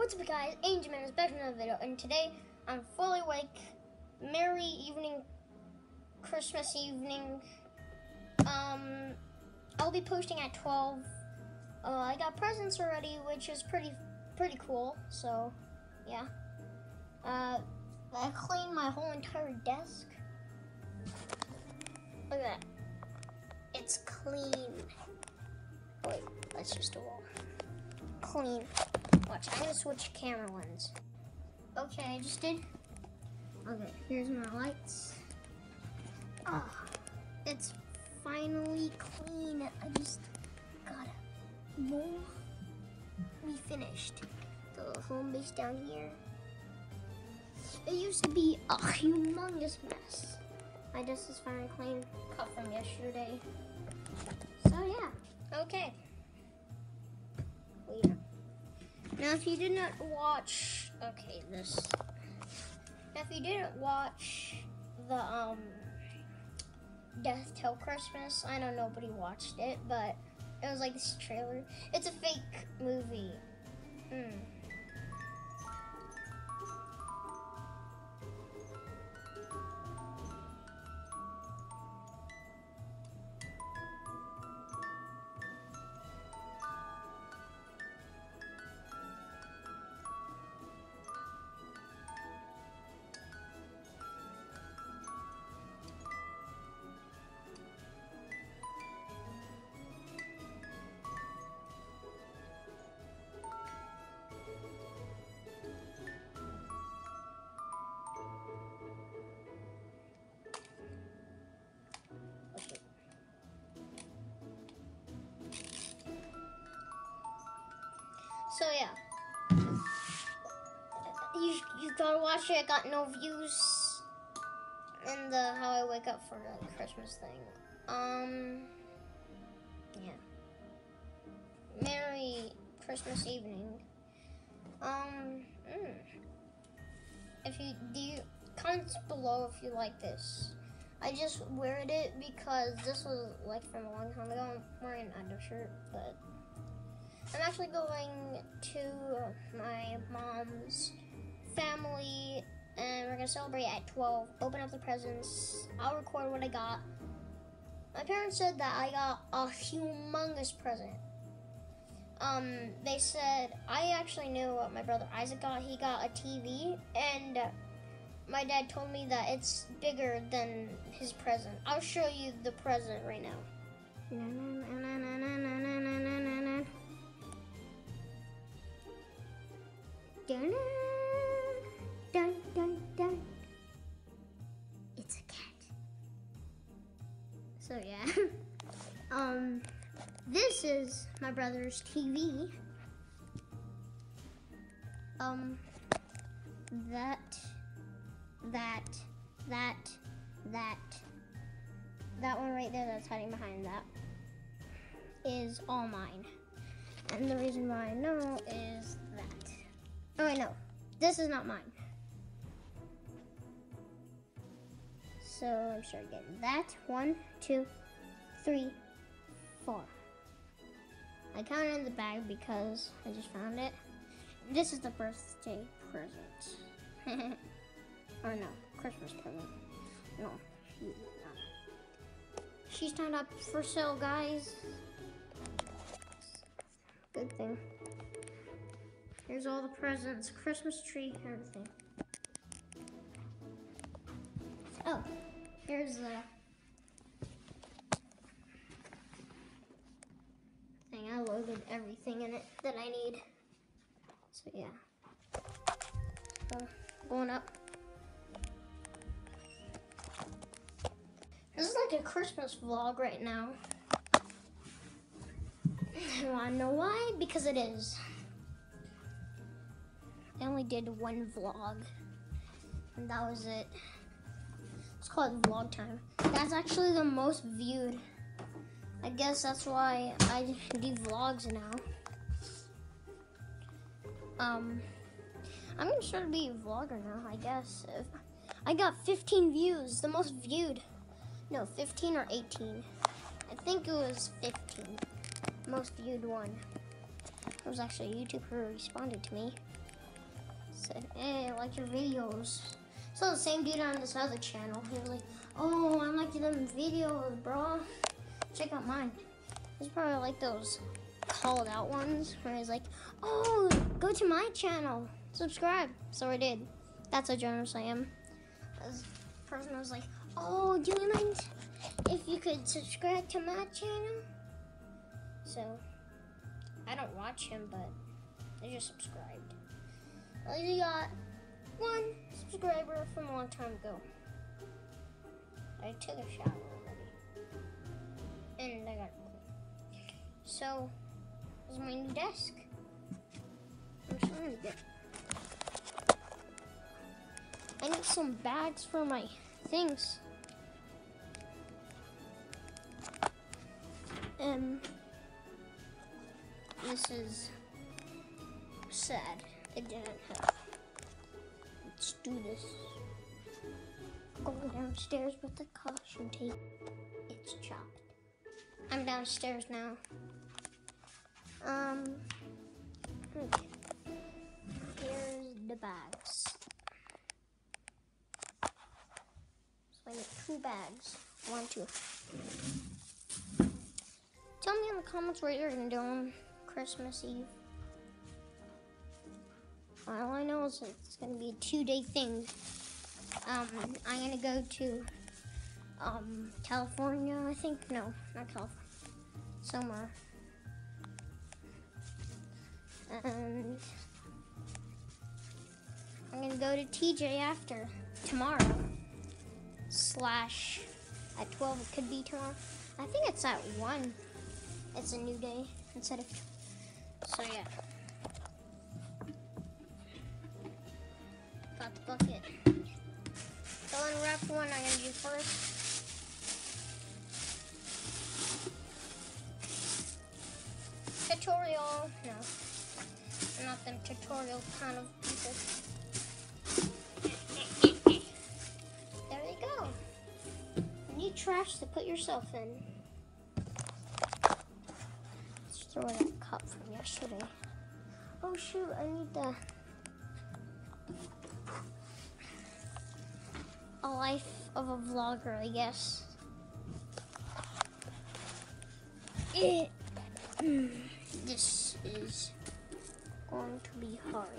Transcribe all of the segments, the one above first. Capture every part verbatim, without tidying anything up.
What's up guys, Angel Man is back in another video, and today I'm fully awake. Merry evening, Christmas evening. Um, I'll be posting at twelve. Uh, I got presents already, which is pretty, pretty cool, so, yeah. Uh, I cleaned my whole entire desk. Look at that. It's clean. Oh, wait, that's just a wall. Clean. Watch, I'm gonna switch camera lens. Okay, I just did. Okay, here's my lights. Oh, it's finally clean. I just gotta more be finished. The home base down here. It used to be a humongous mess. My desk is finally clean, cut from yesterday. So yeah, okay. Wait. Now, if you did not watch, okay, this. Now, if you didn't watch the um, Death Till Christmas, I know nobody watched it, but it was like this trailer. It's a fake movie. Mm. So yeah, you you gotta watch it. I got no views in the how I wake up for the Christmas thing. Um, yeah. Merry Christmas evening. Um, mm. if you do, you, comments below if you like this. I just wear it because this was like from a long time ago. I'm wearing an undershirt, but. I'm actually going to my mom's family, and we're gonna celebrate at twelve, open up the presents, I'll record what I got. My parents said that I got a humongous present. Um, they said, I actually knew what my brother Isaac got. He got a T V, and my dad told me that it's bigger than his present. I'll show you the present right now. Dun, dun, dun, dun. It's a cat. So yeah. um, this is my brother's T V. Um, that, that, that, that, that one right there that's hiding behind that is all mine. And the reason why I know is that. Oh, I know. This is not mine. So I'm sure again. That one, two, three, four. I counted in the bag because I just found it. This is the birthday present. Or no, Christmas present. No, she's not. She's turned up for sale, guys. Good thing. Here's all the presents, Christmas tree, everything. Oh, here's the thing. I loaded everything in it that I need. So yeah. So, going up. This is like a Christmas vlog right now. You wanna know why? Because it is. I only did one vlog, and that was it. It's called Vlog Time. That's actually the most viewed. I guess that's why I do vlogs now. Um, I'm gonna try to be a vlogger now, I guess. If I got fifteen views, the most viewed. No, fifteen or eighteen. I think it was fifteen. Most viewed one. It was actually a YouTuber who responded to me. said, hey, I like your videos. So the same dude on this other channel, he was like, oh, I'm liking them videos, bro. Check out mine. It's probably like those called out ones where he's like, oh, go to my channel, subscribe. So I did. That's how generous I am. This person was like, oh, do you mind if you could subscribe to my channel? So I don't watch him, but I just subscribed. I only got one subscriber from a long time ago. I took a shower already, and I got it clean. So this is my new desk. I'm trying to get. I need some bags for my things. Um, this is sad. It didn't have. Let's do this. Going downstairs with the caution tape. It's chopped. I'm downstairs now. Um, okay. Here's the bags. So I need two bags. One, two. Tell me in the comments what you're gonna do on Christmas Eve. All I know is it's gonna be a two-day thing. Um, I'm gonna go to um, California, I think. No, not California. Somewhere. And I'm gonna go to T J after tomorrow. Slash at twelve. It could be tomorrow. I think it's at one. It's a new day instead of. So yeah. Got the bucket. So unwrap one. I'm gonna do first. Tutorial. No, I'm not them tutorial kind of people. There you go. You need trash to put yourself in. Let's throw that cup from yesterday. Oh shoot, I need the a life of a vlogger, I guess. It, this is going to be hard.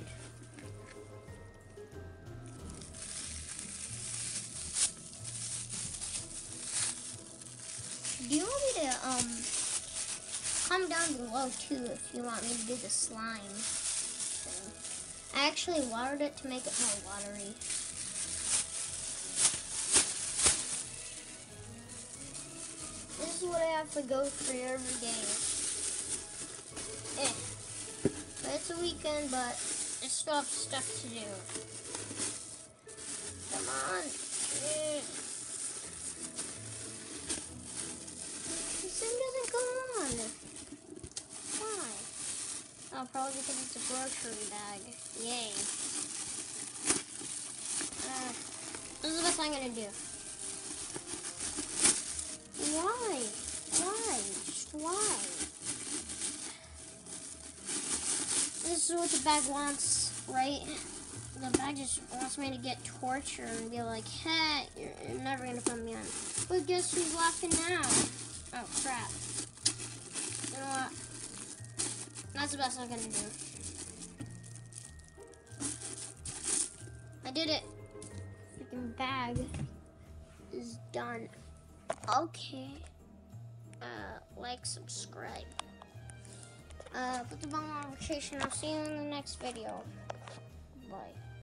Do you want me to, um, comment down below too if you want me to do the slime thing. I actually watered it to make it more watery. This is what I have to go through every day. Eh. But it's a weekend, but I still have stuff to do. Come on. Eh. This thing doesn't go on. Why? Oh, probably because it's a grocery bag. Yay. Uh, this is the best I'm gonna do. Why? Why? Just why? This is what the bag wants, right? The bag just wants me to get tortured and be like, hey, you're never gonna put me on. But guess who's laughing now? Oh, crap. You know what? That's the best I'm gonna do. I did it. Freaking bag is done. Okay. Uh, like, subscribe. Uh, put the bell notification. I'll see you in the next video. Bye.